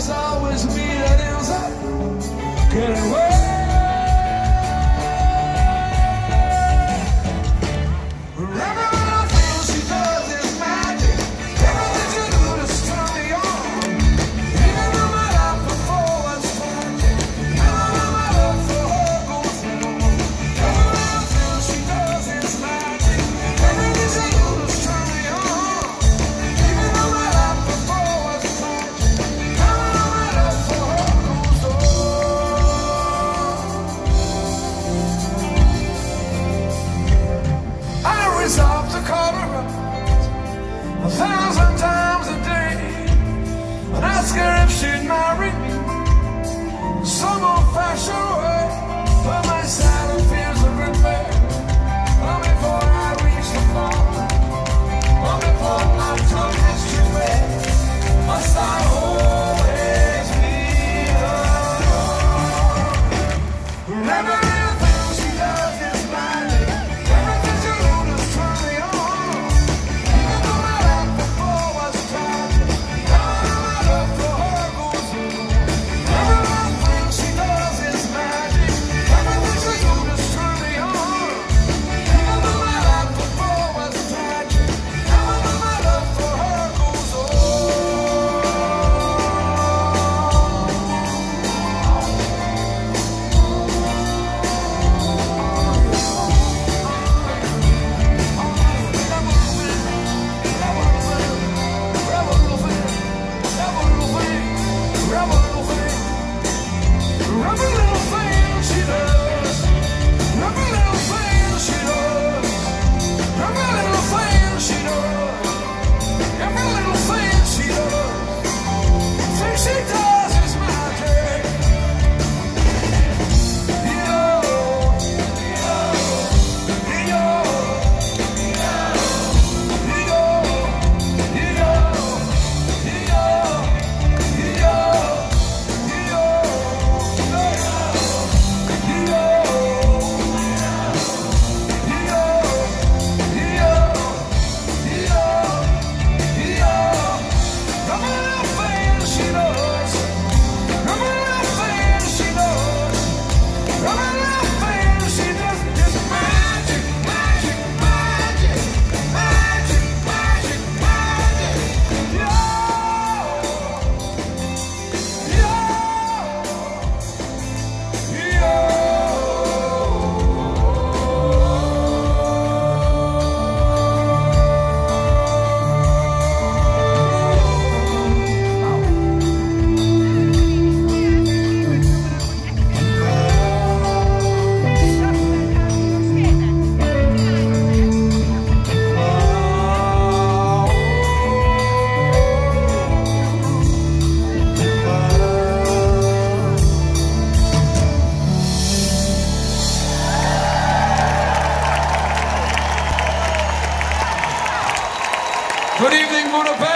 it's always me that ends up getting away. Resolved to call her up 1,000 times a day and ask her if she'd marry me some old-fashioned way. But my silent fears have been bare long before I reach the floor, long before my tongue is too bad. Must I always be alone? Every little thing she does is magic. Everything she does turns me on. Even though my life before was tragic, now my love for her goes on. Every little thing she does is magic. Everything she does turns me on. Even though my life before was tragic, now my love for her goes on. Good evening, Budapest.